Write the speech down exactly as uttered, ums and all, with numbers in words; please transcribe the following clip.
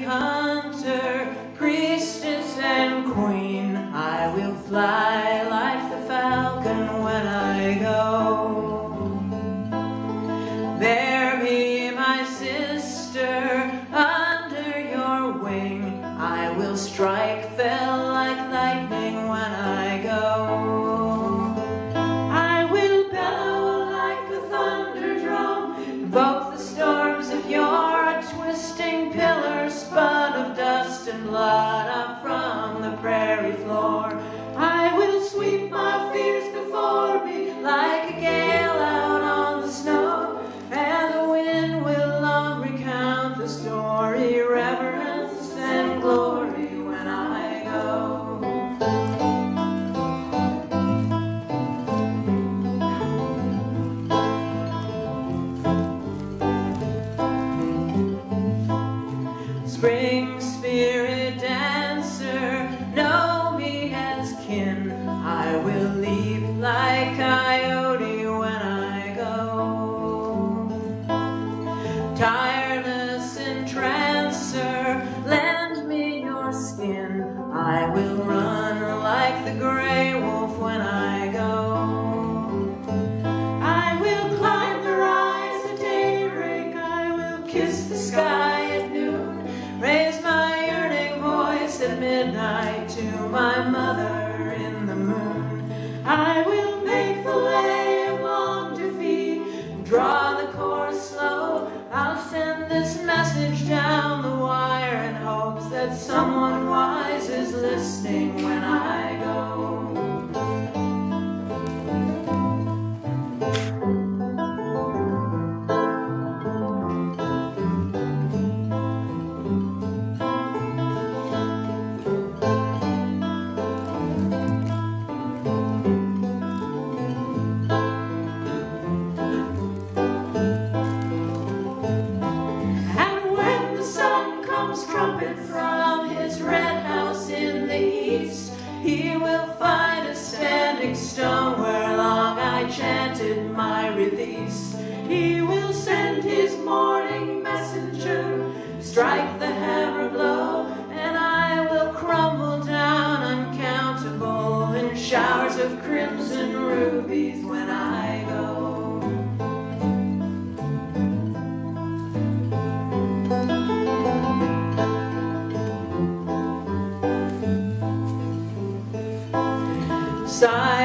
hunter, priestess and queen. I will fly like the falcon when I go. There be my sister under your wing. I will strike fell like lightning when I go. I will bellow like the thunder drum, invoke the storms of yore, a twisting pillar spun of dust and blood up from the prairie floor. I will sweep my fears before me like a gale out on the snow, and the wind will long recount the story, reverence and glory when I go. Spring spirit dancer, know me as kin. I will leap like coyote when I go. Tireless entrancer, lend me your skin. I will run like the gray wolf when I go. I will climb the rise at daybreak. I will kiss the sky at noon, raise my yearning voice at midnight to my mother in the moon. I will make the lay of long defeat, draw the course slow. I'll send this message down the wire in hopes that someone wise is listening when I go. Trumpet from his red house in the east, he will find a standing stone where long I chanted my release. He will send his morning messenger, strike the hammer blow, and I will crumble down uncountable in showers of crimson rubies when I go. Side